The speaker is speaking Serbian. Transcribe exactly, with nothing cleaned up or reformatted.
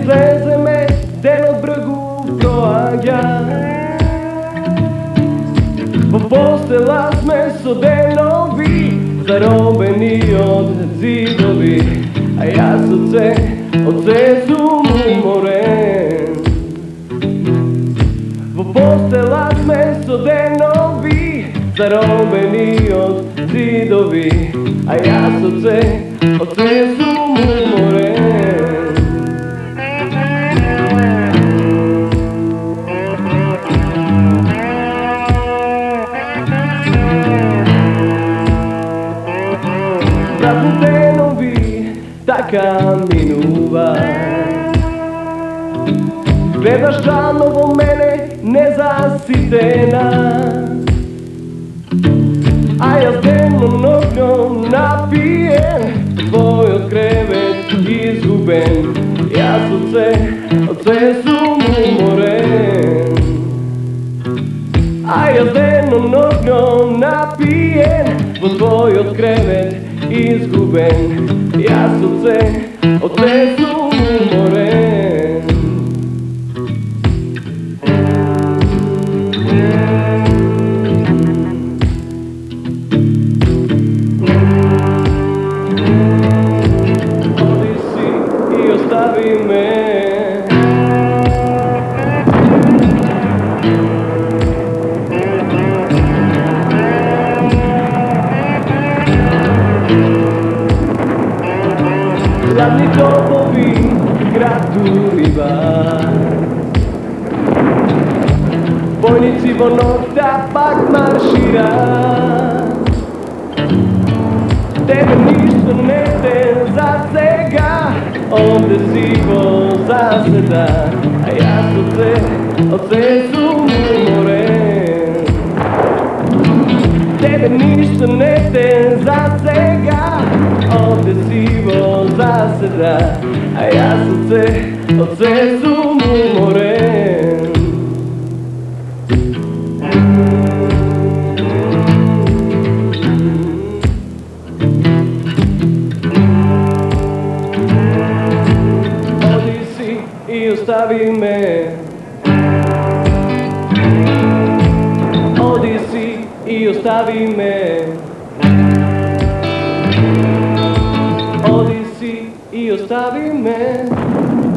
izleze me delog brgu proagja. Po postela sme sodenovi, zarobeni od zidovi, a ja srce od srcu umoren. Po postela sme sodenovi, zarobeni od zidovi, a ja srce od srcu umoren. Zatentenovi taka minuva, gledaš čanovo mene nezasitena, a ja s dnevnom noćnom napijen, tvoj od krevet izguben, ja srce od srcu umoren. A ja s dnevnom noćnom napijen, tvoj od krevet izguben, ja srce od srcu umoren. Odi si i ostavi me, hladni topovi gradu riba, vojnici vo nokta pak maršira. Tebe ništa ne te zasega, ovde si vo zaseda, a ja srce od srcu umoren. Tebe ništa ne te zasega, ovde si vo zaseda, a ja srce od srcu umoren. Odi si i ostavi me, odi si i ostavi me, odi si i ostavi me.